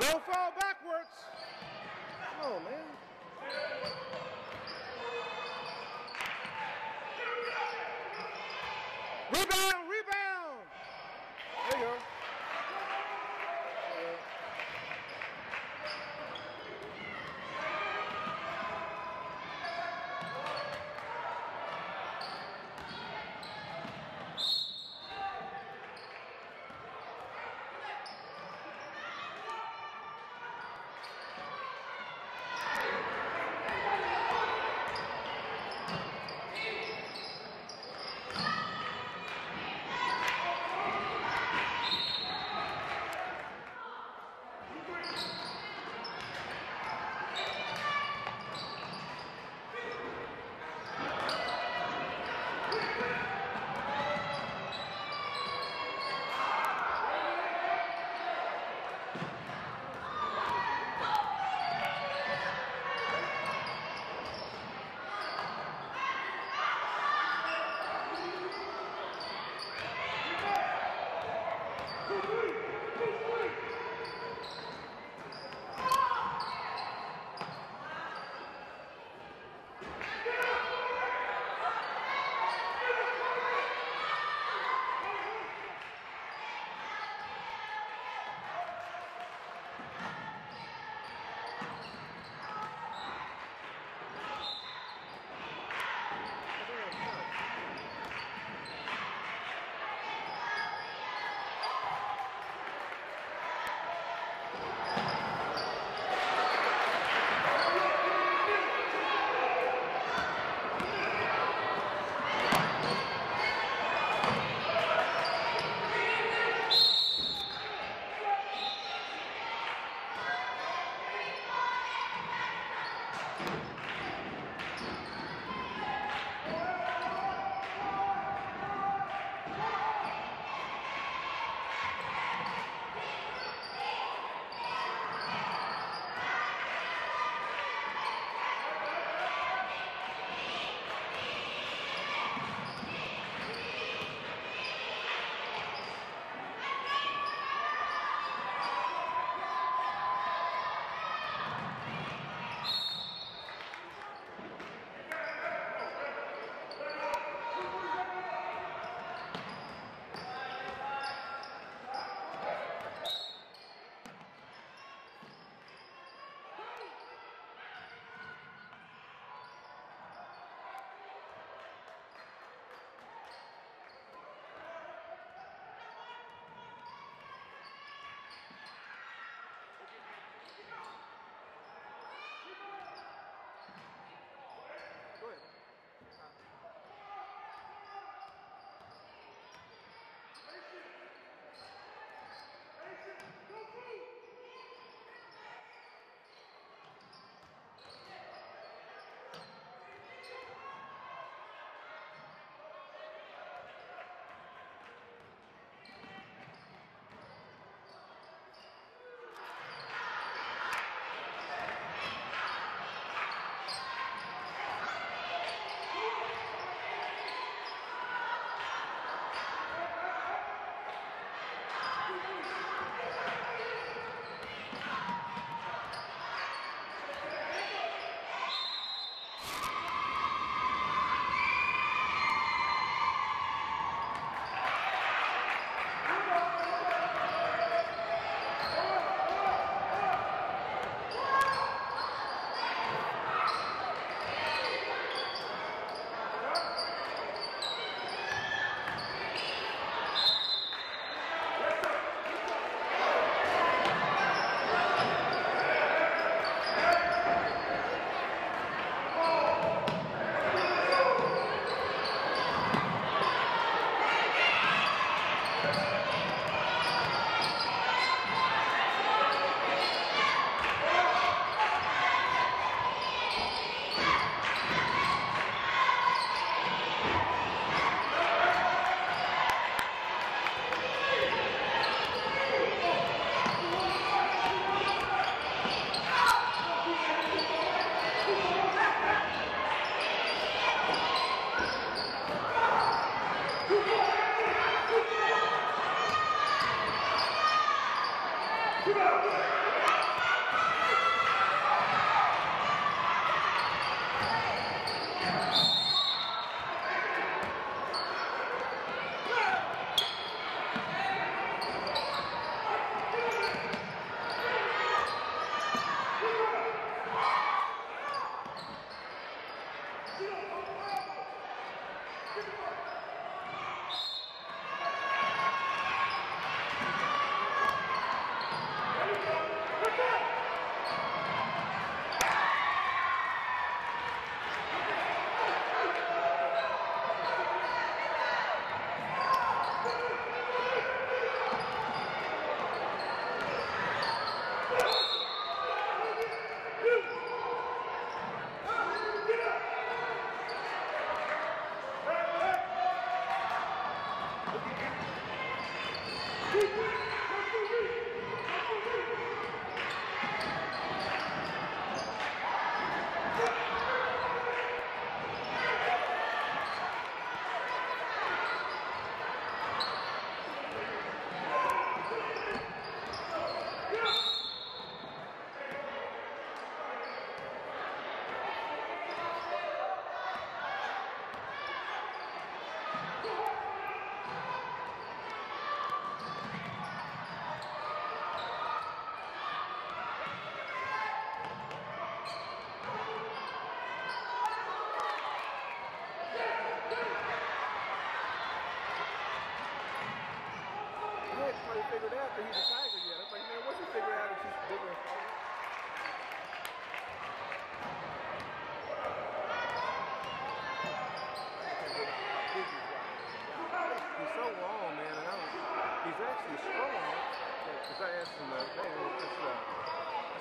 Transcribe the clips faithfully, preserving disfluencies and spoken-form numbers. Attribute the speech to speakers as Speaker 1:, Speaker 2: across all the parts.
Speaker 1: Don't fall backwards. Come on, man. Rebound, rebound. There you go.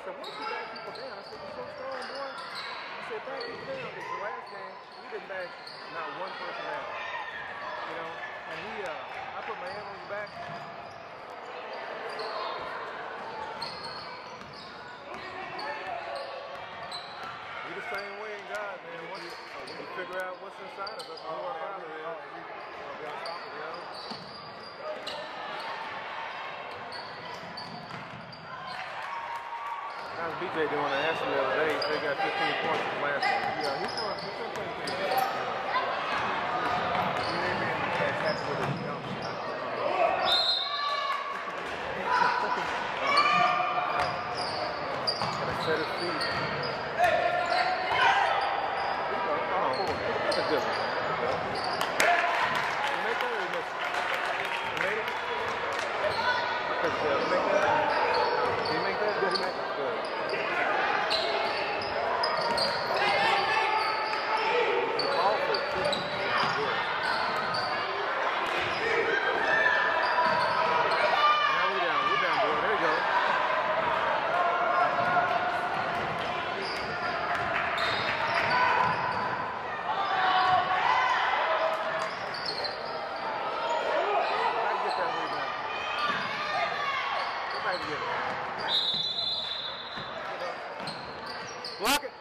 Speaker 1: said, why don't you back people down? I said, you're so strong, boy. I said, back people down. Because the last game, we didn't back not one person down. You know? And he, uh, I put my hand on his back. We the same way in God, man. Once you, uh, when you figure out what's inside of us, who our Father is, we'll be on top of it, you know? How's B J doing? I asked him the other day. They got fifteen points from last game. Yeah, he's going he's going to play pretty good. He may be in the catch that's with his jump shot. Gotta set his feet. Oh, that's a good one. You make that or you miss it? You made it? Because, uh, you make that? Did you make that? Did you make it? Good. Block it.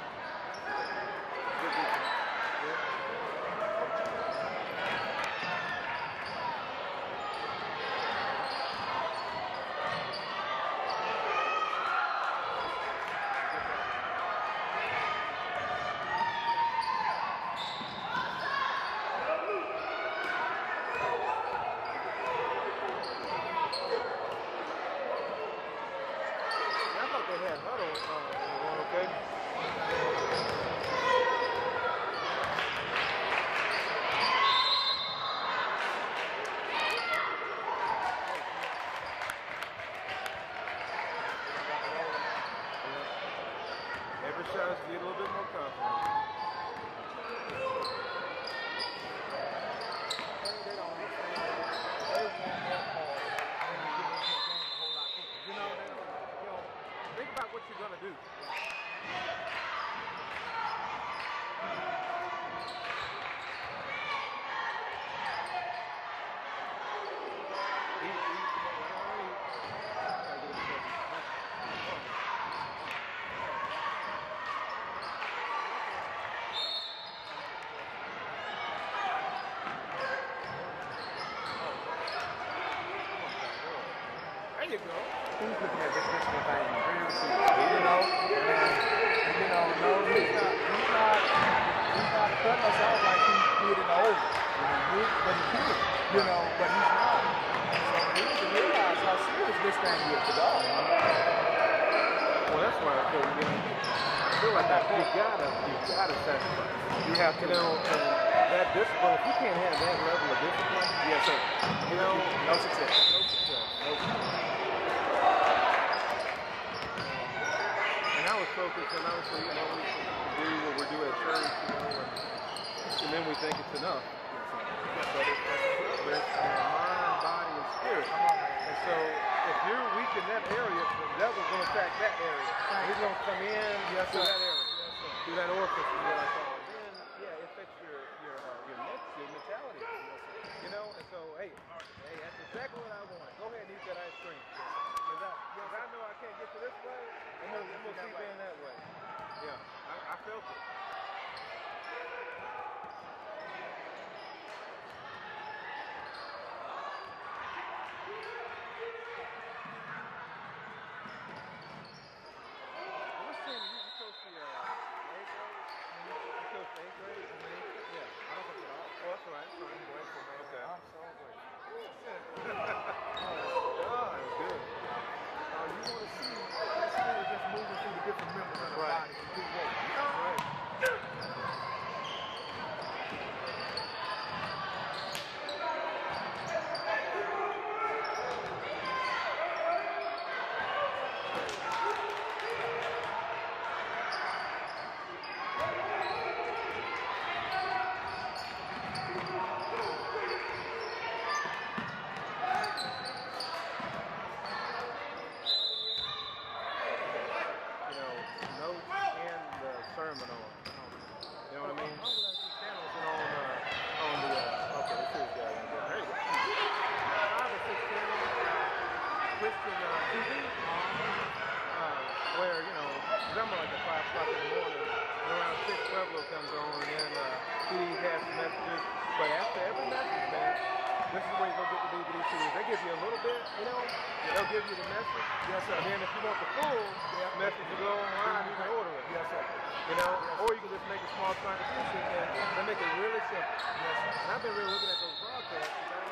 Speaker 1: I thought they had huddle uh, okay. Every shot is get a little bit more confident. They don't understand. They want more calls. You know, they don't, you know, think about what you're gonna do. There you go. He's looking at this this thing very serious. You know, and, you know, no, he's not, he's not, he's not cutting us out like he did in the over. But he could, you know, but he's not. So we need to realize how serious this thing is to God. Well, that's why I feel, you know, I feel like that. You gotta, you gotta sacrifice. You have to, you know, and that discipline. If you can't have that level of discipline, yes, sir. You know, no success. No success. No success. And I was focused, and obviously, you know, we do what we do at church, you know, and, and then we think it's enough. But it's spirit, mind, body, and spirit. And so, if you're weak in that area, the devil's going to attack that area. And he's going to come in yes, to that area, yes, through that orifice, you know, like that. Then, yeah, it affects your your uh, your next your mentality. You know, and so, hey, hey, that's exactly what I want. Go ahead and eat that ice cream. Because I, because I know I can't get to this way, I'm going to keep in that way. Yeah, I, I felt it. Pueblo comes on, and then uh, he has some messages. But after every message, man, this is where you go get the D V D C Ds. They give you a little bit, you know. Yeah. They'll give you the message. Yes, sir. And then if you want the full yeah. message, you go online, you can order it. Yes, sir. You know, yes, or you can just make a small contribution, and they make it really simple. Yes, sir. And I've been really looking at those broadcasts.